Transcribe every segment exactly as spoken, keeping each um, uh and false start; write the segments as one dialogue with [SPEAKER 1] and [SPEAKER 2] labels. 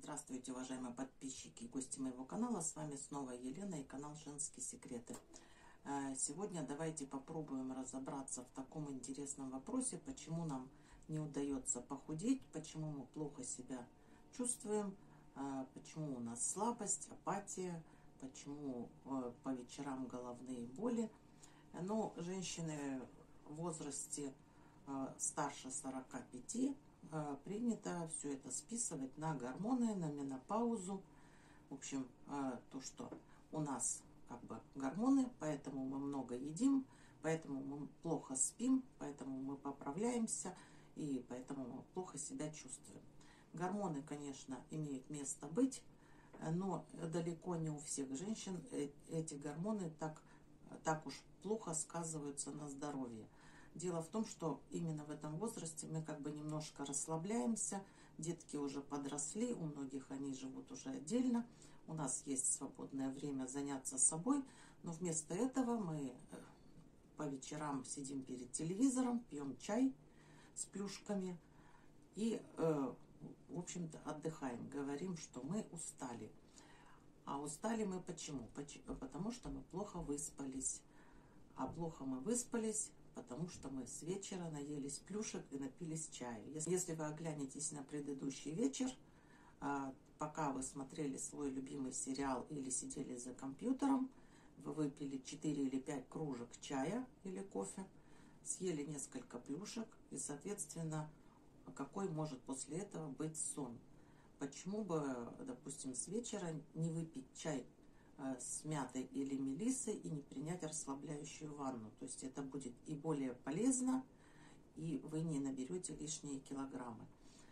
[SPEAKER 1] Здравствуйте, уважаемые подписчики и гости моего канала. С вами снова Елена и канал Женские секреты. Сегодня давайте попробуем разобраться в таком интересном вопросе, почему нам не удается похудеть, почему мы плохо себя чувствуем, почему у нас слабость, апатия, почему по вечерам головные боли. Но женщины в возрасте старше сорока пяти принято все это списывать на гормоны, на менопаузу. В общем, то, что у нас как бы гормоны, поэтому мы много едим, поэтому мы плохо спим, поэтому мы поправляемся и поэтому мы плохо себя чувствуем. Гормоны, конечно, имеют место быть, но далеко не у всех женщин эти гормоны так, так уж плохо сказываются на здоровье. Дело в том, что именно в этом возрасте мы как бы немножко расслабляемся, детки уже подросли, у многих они живут уже отдельно, у нас есть свободное время заняться собой, но вместо этого мы по вечерам сидим перед телевизором, пьем чай с плюшками и, в общем-то, отдыхаем, говорим, что мы устали. А устали мы почему? Потому что мы плохо выспались, а плохо мы выспались, потому что мы с вечера наелись плюшек и напились чая. Если вы оглянетесь на предыдущий вечер, пока вы смотрели свой любимый сериал или сидели за компьютером, вы выпили четыре или пять кружек чая или кофе, съели несколько плюшек, и, соответственно, какой может после этого быть сон? Почему бы, допустим, с вечера не выпить чай с мятой или мелиссой и не принять расслабляющую ванну? То есть это будет и более полезно, и вы не наберете лишние килограммы.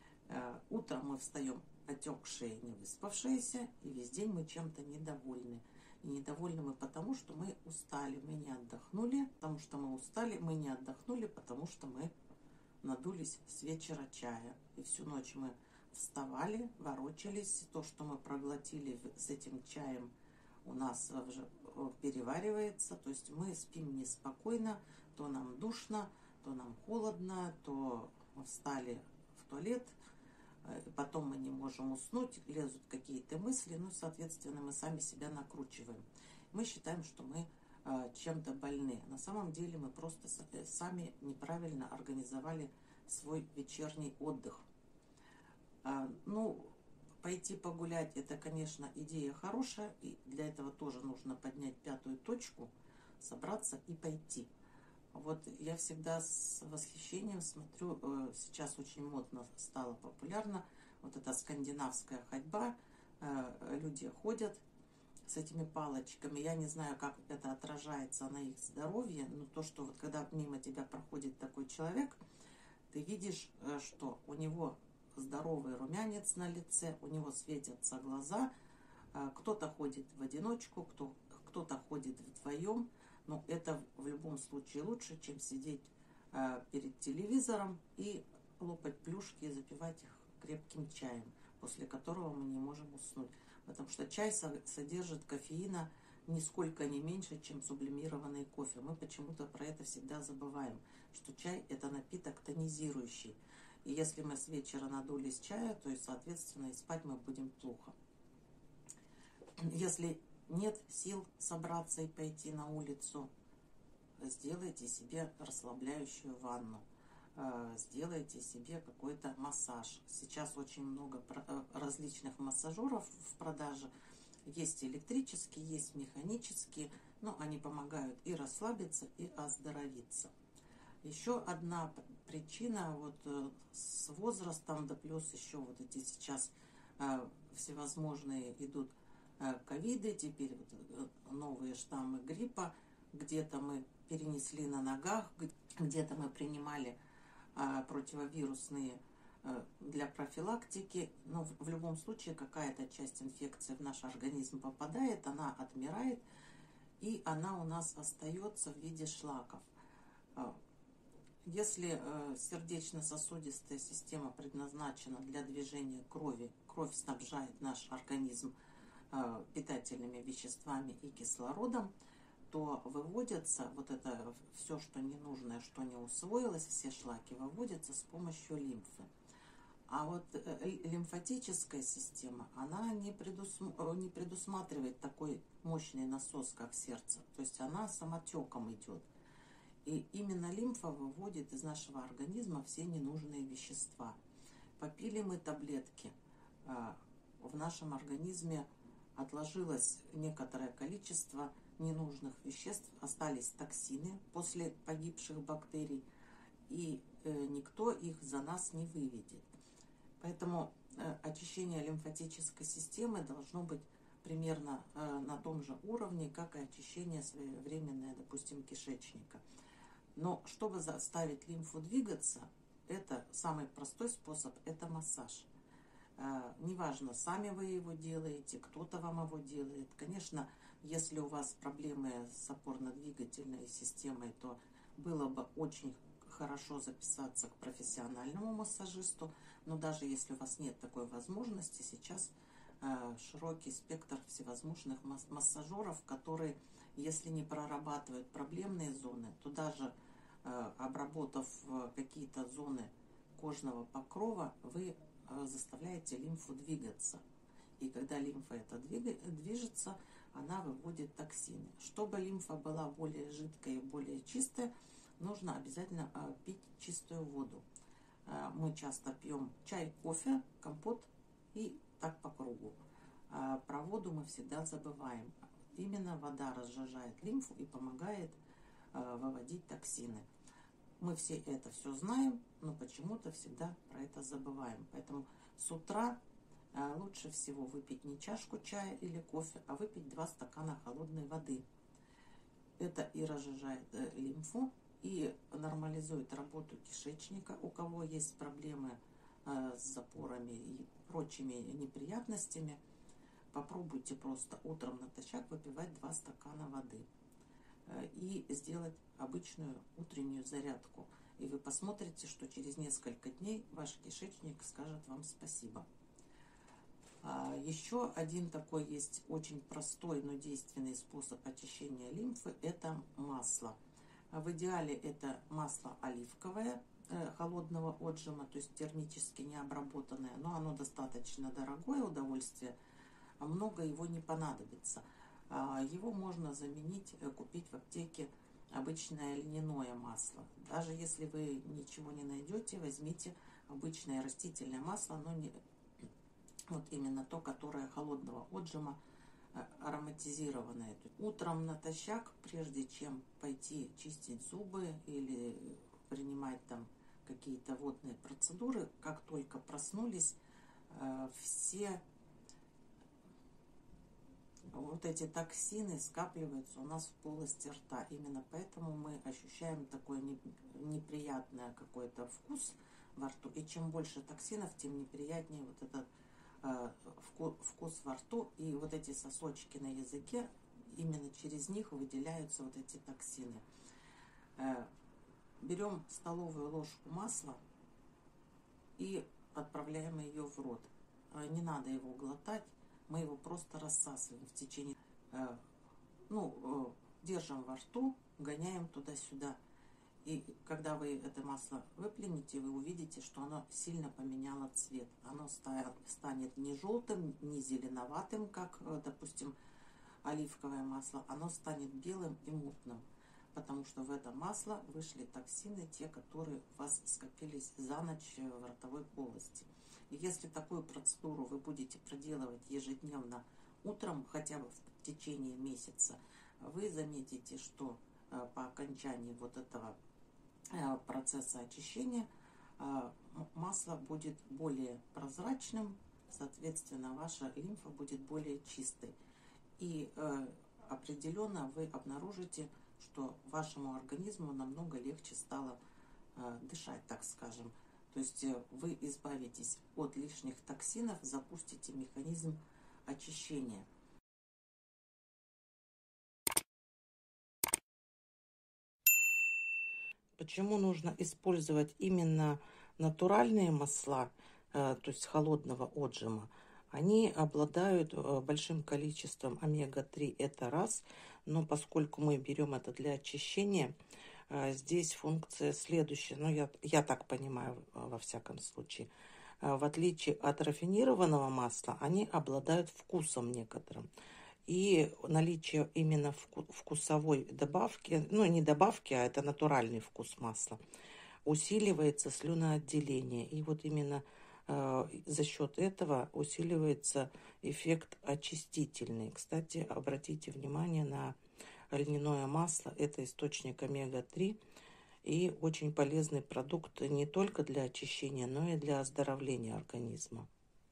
[SPEAKER 1] Утром мы встаем отекшие, не выспавшиеся, и весь день мы чем-то недовольны. И недовольны мы потому, что мы устали, мы не отдохнули, потому что мы устали, мы не отдохнули, потому что мы надулись с вечера чая. И всю ночь мы вставали, ворочались, то, что мы проглотили с этим чаем, у нас переваривается, то есть мы спим неспокойно, то нам душно, то нам холодно, то встали в туалет, потом мы не можем уснуть, лезут какие-то мысли, ну, соответственно, мы сами себя накручиваем. Мы считаем, что мы чем-то больны. На самом деле мы просто сами неправильно организовали свой вечерний отдых. Ну, пойти погулять — это, конечно, идея хорошая, и для этого тоже нужно поднять пятую точку, собраться и пойти. Вот я всегда с восхищением смотрю, сейчас очень модно стало, популярно, вот эта скандинавская ходьба, люди ходят с этими палочками, я не знаю, как это отражается на их здоровье, но то, что вот когда мимо тебя проходит такой человек, ты видишь, что у него здоровый румянец на лице, у него светятся глаза, кто-то ходит в одиночку, кто, кто-то ходит вдвоем, но это в любом случае лучше, чем сидеть перед телевизором и лопать плюшки и запивать их крепким чаем, после которого мы не можем уснуть. Потому что чай содержит кофеина нисколько не меньше, чем сублимированный кофе. Мы почему-то про это всегда забываем, что чай — это напиток тонизирующий. И если мы с вечера надулись чая, то, и, соответственно, и спать мы будем плохо. Если нет сил собраться и пойти на улицу, сделайте себе расслабляющую ванну, сделайте себе какой-то массаж. Сейчас очень много различных массажеров в продаже. Есть электрические, есть механические, но они помогают и расслабиться, и оздоровиться. Еще одна причина, вот с возрастом, да плюс еще вот эти сейчас э, всевозможные идут э, ковиды, теперь вот, э, новые штаммы гриппа, где-то мы перенесли на ногах, где-то мы принимали э, противовирусные э, для профилактики, но в, в любом случае какая-то часть инфекции в наш организм попадает, она отмирает, и она у нас остается в виде шлаков. Если э, сердечно-сосудистая система предназначена для движения крови, кровь снабжает наш организм э, питательными веществами и кислородом, то выводятся вот это все, что ненужное, что не усвоилось, все шлаки выводятся с помощью лимфы. А вот лимфатическая система, она не, предусм... не предусматривает такой мощный насос, как сердце. То есть она самотеком идет. И именно лимфа выводит из нашего организма все ненужные вещества. Попили мы таблетки, в нашем организме отложилось некоторое количество ненужных веществ, остались токсины после погибших бактерий, и никто их за нас не выведет. Поэтому очищение лимфатической системы должно быть примерно на том же уровне, как и очищение своевременное, допустим, кишечника. Но чтобы заставить лимфу двигаться, это самый простой способ, это массаж. Неважно, сами вы его делаете, кто-то вам его делает. Конечно, если у вас проблемы с опорно-двигательной системой, то было бы очень хорошо записаться к профессиональному массажисту. Но даже если у вас нет такой возможности, сейчас широкий спектр всевозможных массажеров, которые, если не прорабатывают проблемные зоны, то даже обработав какие-то зоны кожного покрова, вы заставляете лимфу двигаться. И когда лимфа это движется, она выводит токсины. Чтобы лимфа была более жидкая и более чистая, нужно обязательно пить чистую воду. Мы часто пьем чай, кофе, компот и так по кругу. Про воду мы всегда забываем. Именно вода разжижает лимфу и помогает выводить токсины. Мы все это все знаем, но почему-то всегда про это забываем. Поэтому с утра лучше всего выпить не чашку чая или кофе, а выпить два стакана холодной воды. Это и разжижает лимфу, и нормализует работу кишечника. У кого есть проблемы с запорами и прочими неприятностями, попробуйте просто утром натощак выпивать два стакана воды и сделать обычную утреннюю зарядку. И вы посмотрите, что через несколько дней ваш кишечник скажет вам спасибо. Еще один такой есть очень простой, но действенный способ очищения лимфы – это масло. В идеале это масло оливковое, холодного отжима, то есть термически не обработанное, но оно достаточно дорогое удовольствие, а много его не понадобится. Его можно заменить, купить в аптеке обычное льняное масло. Даже если вы ничего не найдете, возьмите обычное растительное масло, но не вот именно то, которое холодного отжима, ароматизированное. Утром натощак, прежде чем пойти чистить зубы или принимать там какие-то водные процедуры, как только проснулись, все вот эти токсины скапливаются у нас в полости рта. Именно поэтому мы ощущаем такой неприятный какой-то вкус во рту. И чем больше токсинов, тем неприятнее вот этот э, вкус во рту. И вот эти сосочки на языке, именно через них выделяются вот эти токсины. Э, берем столовую ложку масла и отправляем ее в рот. Э, не надо его глотать. Мы его просто рассасываем в течение, э, ну, э, держим во рту, гоняем туда-сюда. И когда вы это масло выплюнете, вы увидите, что оно сильно поменяло цвет. Оно станет не желтым, не зеленоватым, как, э, допустим, оливковое масло. Оно станет белым и мутным, потому что в это масло вышли токсины, те, которые у вас скопились за ночь в ротовой полости. И если такую процедуру вы будете проделывать ежедневно утром, хотя бы в течение месяца, вы заметите, что по окончании вот этого процесса очищения масло будет более прозрачным, соответственно, ваша лимфа будет более чистой. И определенно вы обнаружите, что вашему организму намного легче стало дышать, так скажем. То есть вы избавитесь от лишних токсинов, запустите механизм очищения. Почему нужно использовать именно натуральные масла, то есть холодного отжима? Они обладают большим количеством омега три, это раз, но поскольку мы берем это для очищения, здесь функция следующая, ну я, я так понимаю во всяком случае. в отличие от рафинированного масла, они обладают вкусом некоторым. И наличие именно вкусовой добавки, ну не добавки, а это натуральный вкус масла, усиливается слюноотделение. И вот именно э, за счет этого усиливается эффект очистительный. Кстати, обратите внимание на льняное масло. Это источник омега три и очень полезный продукт не только для очищения, но и для оздоровления организма.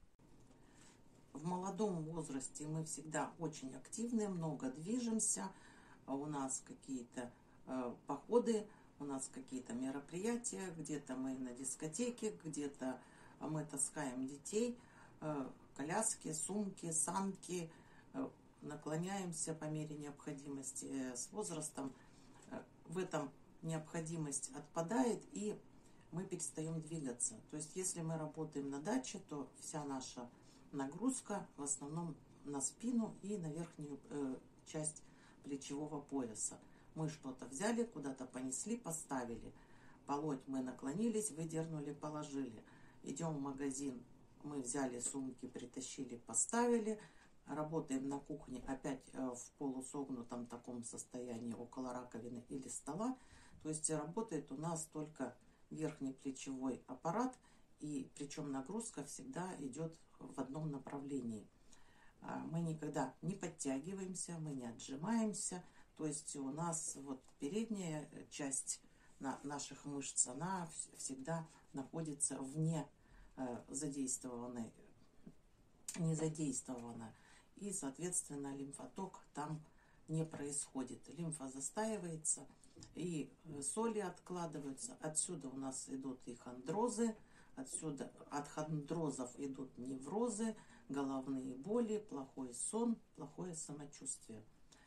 [SPEAKER 1] В молодом возрасте мы всегда очень активны, много движемся, у нас какие-то э, походы, у нас какие-то мероприятия, где-то мы на дискотеке, где-то мы таскаем детей, э, коляски, сумки, санки, э, наклоняемся по мере необходимости. Э, с возрастом э, в этом необходимость отпадает, и мы перестаем двигаться. То есть если мы работаем на даче, то вся наша нагрузка в основном на спину и на верхнюю э, часть плечевого пояса. Мы что-то взяли, куда-то понесли, поставили. Полоть мы наклонились, выдернули, положили. Идем в магазин, мы взяли сумки, притащили, поставили. Работаем на кухне опять э, в полусогнутом таком состоянии около раковины или стола. То есть работает у нас только верхний плечевой аппарат, и причем нагрузка всегда идет в одном направлении. Мы никогда не подтягиваемся, мы не отжимаемся. То есть у нас вот передняя часть наших мышц, она всегда находится вне задействованной, не задействована. И, соответственно, лимфоток там не происходит. Лимфа застаивается, и соли откладываются. Отсюда у нас идут и хондрозы. Отсюда от хондрозов идут неврозы, головные боли, плохой сон, плохое самочувствие.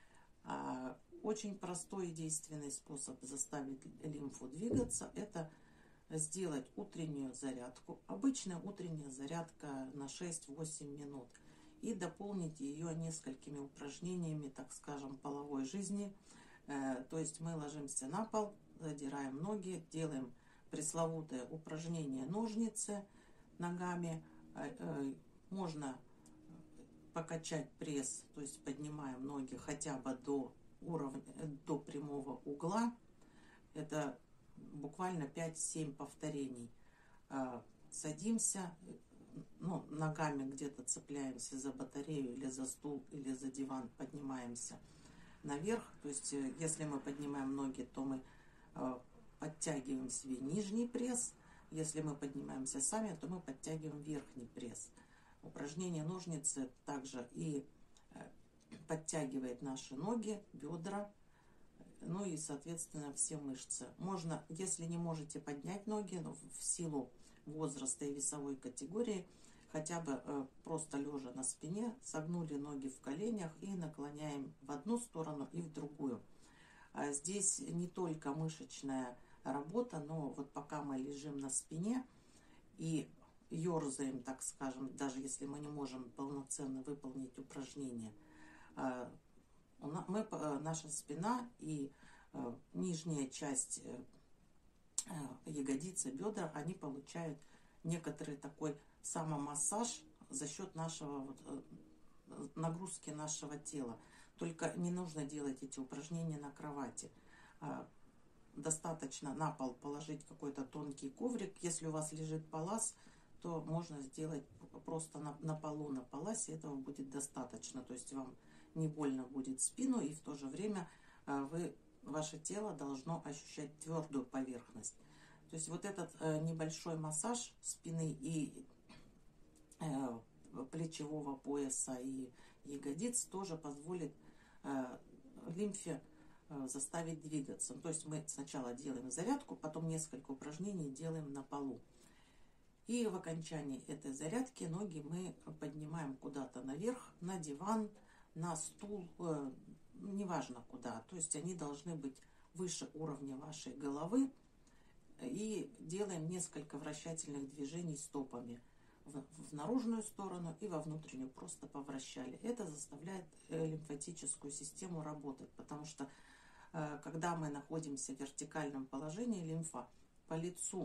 [SPEAKER 1] Очень простой и действенный способ заставить лимфу двигаться – это сделать утреннюю зарядку. Обычная утренняя зарядка на шесть-восемь минут. И дополнить ее несколькими упражнениями, так скажем, половой жизни. То есть мы ложимся на пол, задираем ноги, делаем пресловутое упражнение ножницы ногами. Можно покачать пресс, то есть поднимаем ноги хотя бы до уровня, до прямого угла. Это буквально пять-семь повторений. Садимся, ну, ногами где-то цепляемся за батарею или за стул, или за диван, поднимаемся наверх. То есть если мы поднимаем ноги, то мы подтягиваем себе нижний пресс. Если мы поднимаемся сами, то мы подтягиваем верхний пресс. Упражнение ножницы также и подтягивает наши ноги, бедра, ну и, соответственно, все мышцы. Можно, если не можете поднять ноги, но в силу возраста и весовой категории, хотя бы просто лежа на спине, согнули ноги в коленях и наклоняем в одну сторону и в другую. Здесь не только мышечная работа, но вот пока мы лежим на спине и ерзаем, так скажем, даже если мы не можем полноценно выполнить упражнение, мы, наша спина и нижняя часть ягодицы, бедра, они получают некоторый такой самомассаж за счет нашего вот, нагрузки нашего тела. Только не нужно делать эти упражнения на кровати. Достаточно на пол положить какой-то тонкий коврик. Если у вас лежит палас, то можно сделать просто на, на полу, на паласе. Этого будет достаточно. То есть вам не больно будет спину, и в то же время вы, ваше тело должно ощущать твердую поверхность. То есть вот этот небольшой массаж спины и плечевого пояса и ягодиц тоже позволит лимфе заставить двигаться. То есть мы сначала делаем зарядку, потом несколько упражнений делаем на полу. И в окончании этой зарядки ноги мы поднимаем куда-то наверх, на диван, на стул, э, неважно куда. То есть они должны быть выше уровня вашей головы. И делаем несколько вращательных движений стопами в, в наружную сторону и во внутреннюю. Просто повращали. Это заставляет лимфатическую систему работать, потому что когда мы находимся в вертикальном положении, лимфа по лицу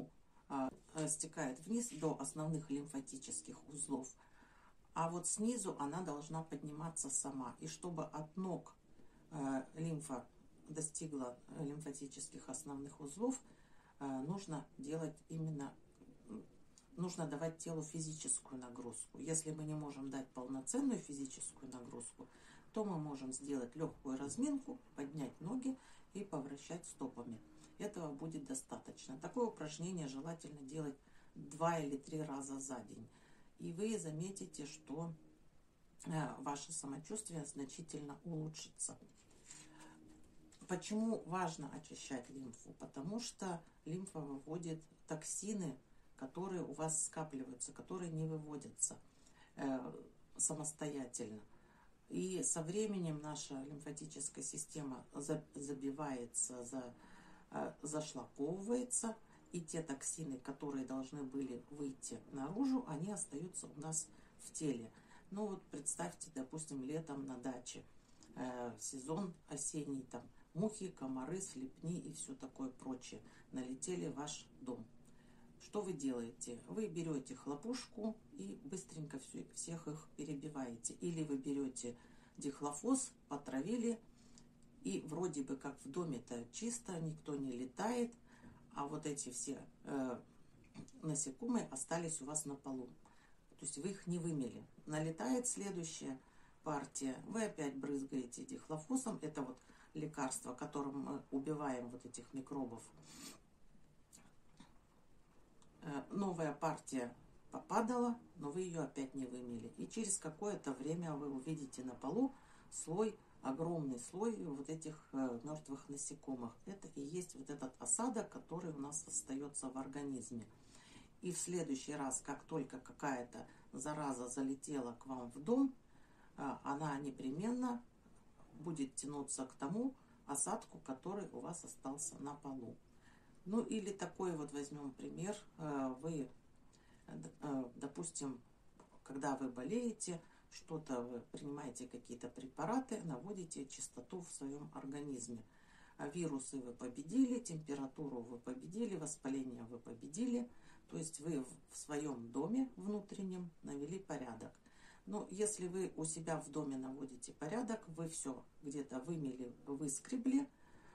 [SPEAKER 1] стекает вниз до основных лимфатических узлов. А вот снизу она должна подниматься сама. И чтобы от ног лимфа достигла лимфатических основных узлов, нужно делать именно, нужно давать телу физическую нагрузку. Если мы не можем дать полноценную физическую нагрузку, то мы можем сделать легкую разминку, поднять ноги и повращать стопами. Этого будет достаточно. Такое упражнение желательно делать два или три раза за день. И вы заметите, что ваше самочувствие значительно улучшится. Почему важно очищать лимфу? Потому что лимфа выводит токсины, которые у вас скапливаются, которые не выводятся э, самостоятельно. И со временем наша лимфатическая система забивается, за, э, зашлаковывается, и те токсины, которые должны были выйти наружу, они остаются у нас в теле. Ну вот представьте, допустим, летом на даче, э, сезон осенний, там мухи, комары, слепни и все такое прочее налетели в ваш дом. Что вы делаете? Вы берете хлопушку и быстренько все, всех их перебиваете. Или вы берете дихлофос, потравили, и вроде бы как в доме-то чисто, никто не летает, а вот эти все э, насекомые остались у вас на полу. То есть вы их не вымели. Налетает следующая партия, вы опять брызгаете дихлофосом. Это вот лекарство, которым мы убиваем вот этих микробов. Новая партия попадала, но вы ее опять не вымели. И через какое-то время вы увидите на полу слой, огромный слой вот этих э, мертвых насекомых. Это и есть вот этот осадок, который у нас остается в организме. И в следующий раз, как только какая-то зараза залетела к вам в дом, э, она непременно будет тянуться к тому осадку, который у вас остался на полу. Ну или такой вот возьмем пример. Вы, допустим, когда вы болеете, что-то вы принимаете, какие-то препараты, наводите чистоту в своем организме. Вирусы вы победили, температуру вы победили, воспаление вы победили. То есть вы в своем доме внутреннем навели порядок. Но если вы у себя в доме наводите порядок, вы все где-то вымели, выскребли,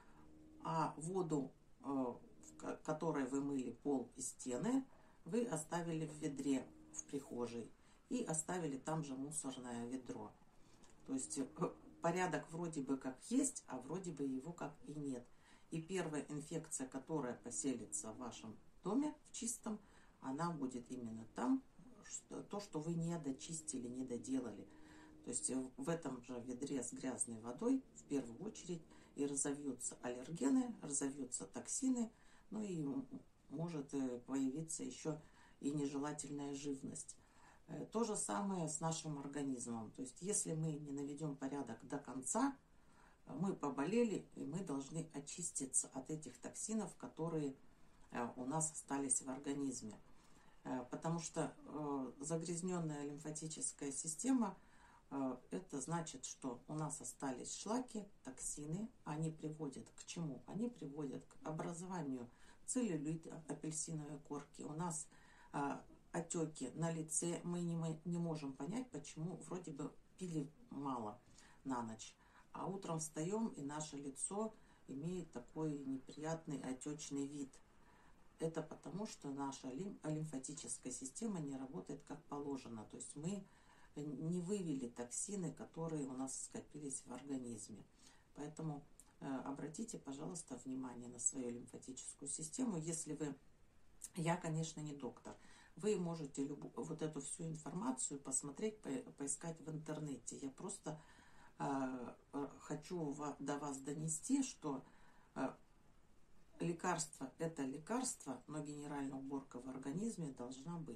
[SPEAKER 1] а воду, в которой вы мыли пол и стены, вы оставили в ведре в прихожей и оставили там же мусорное ведро. То есть порядок вроде бы как есть, а вроде бы его как и нет. И первая инфекция, которая поселится в вашем доме в чистом, она будет именно там, что, то, что вы не дочистили, не доделали. То есть в этом же ведре с грязной водой в первую очередь и разовьются аллергены, разовьются токсины, ну и может появиться еще и нежелательная живность. То же самое с нашим организмом. То есть если мы не наведем порядок до конца, мы поболели, и мы должны очиститься от этих токсинов, которые у нас остались в организме. Потому что загрязненная лимфатическая система, это значит, что у нас остались шлаки, токсины. Они приводят к чему? Они приводят к образованию целлюлита, апельсиновой корки. У нас отеки на лице. Мы не, мы не можем понять, почему вроде бы пили мало на ночь. А утром встаем, и наше лицо имеет такой неприятный отечный вид. Это потому, что наша лимфатическая система не работает как положено. То есть мы не вывели токсины, которые у нас скопились в организме. Поэтому э, обратите, пожалуйста, внимание на свою лимфатическую систему. Если вы, я, конечно, не доктор, вы можете любу, вот эту всю информацию посмотреть, по, поискать в интернете. Я просто э, хочу до вас донести, что э, лекарство – это лекарство, но генеральная уборка в организме должна быть.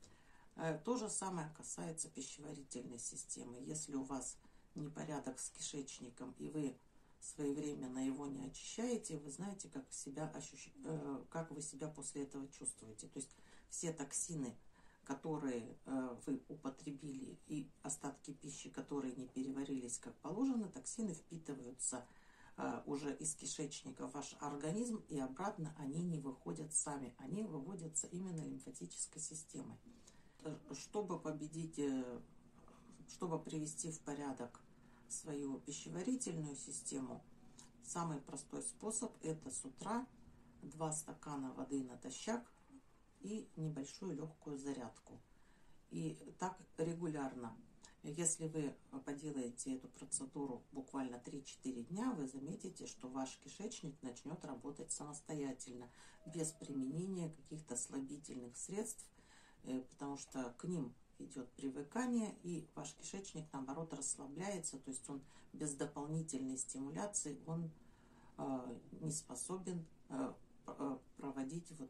[SPEAKER 1] То же самое касается пищеварительной системы. Если у вас непорядок с кишечником, и вы своевременно его не очищаете, вы знаете, как, себя ощущ... как вы себя после этого чувствуете. То есть все токсины, которые вы употребили, и остатки пищи, которые не переварились как положено, токсины впитываются уже из кишечника в ваш организм, и обратно они не выходят сами, они выводятся именно лимфатической системой. Чтобы победить, чтобы привести в порядок свою пищеварительную систему, самый простой способ – это с утра два стакана воды натощак и небольшую легкую зарядку. И так регулярно. Если вы поделаете эту процедуру буквально три-четыре дня, вы заметите, что ваш кишечник начнет работать самостоятельно, без применения каких-то слабительных средств, потому что к ним идет привыкание, и ваш кишечник, наоборот, расслабляется, то есть он без дополнительной стимуляции, он э, не способен э, проводить вот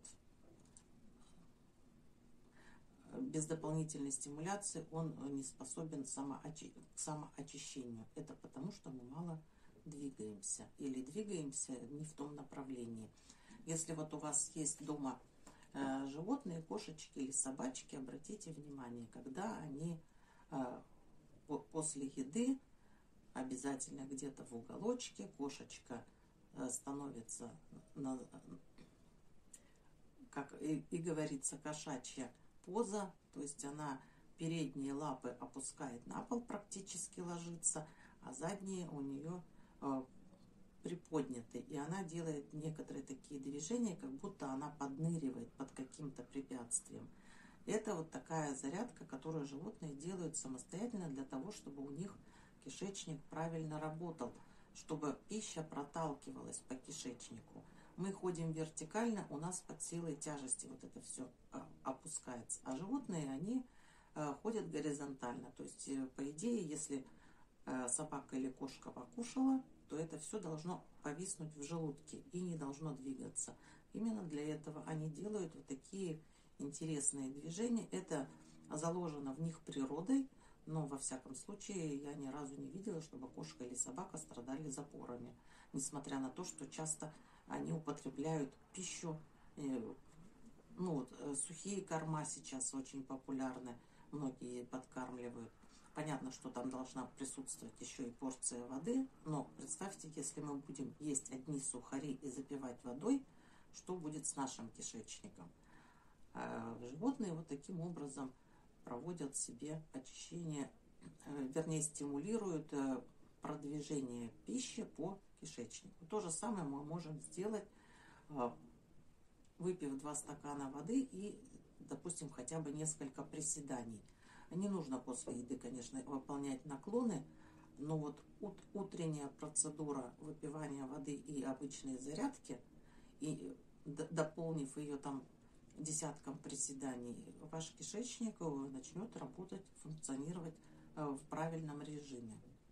[SPEAKER 1] без дополнительной стимуляции, он не способен самоочи... к самоочищению. Это потому, что мы мало двигаемся или двигаемся не в том направлении. Если вот у вас есть дома э, животные, кошечки или собачки, обратите внимание, когда они э, по после еды обязательно где-то в уголочке кошечка э, становится, на, как и, и говорится, кошачья поза, то есть она передние лапы опускает на пол, практически ложится, а задние у нее э, приподняты, и она делает некоторые такие движения, как будто она подныривает под каким-то препятствием. Это вот такая зарядка, которую животные делают самостоятельно для того, чтобы у них кишечник правильно работал, чтобы пища проталкивалась по кишечнику. Мы ходим вертикально, у нас под силой тяжести вот это все опускается. А животные, они ходят горизонтально. То есть, по идее, если собака или кошка покушала, то это все должно повиснуть в желудке и не должно двигаться. Именно для этого они делают вот такие интересные движения. Это заложено в них природой, но во всяком случае я ни разу не видела, чтобы кошка или собака страдали запорами. Несмотря на то, что часто они употребляют пищу, ну вот, сухие корма сейчас очень популярны, многие подкармливают. Понятно, что там должна присутствовать еще и порция воды, но представьте, если мы будем есть одни сухари и запивать водой, что будет с нашим кишечником? Животные вот таким образом проводят себе очищение, вернее, стимулируют продвижение пищи по кишечнику. То же самое мы можем сделать, выпив два стакана воды и, допустим, хотя бы несколько приседаний. Не нужно после еды, конечно, выполнять наклоны, но вот утренняя процедура выпивания воды и обычные зарядки, и дополнив ее там десятком приседаний, ваш кишечник начнет работать, функционировать в правильном режиме.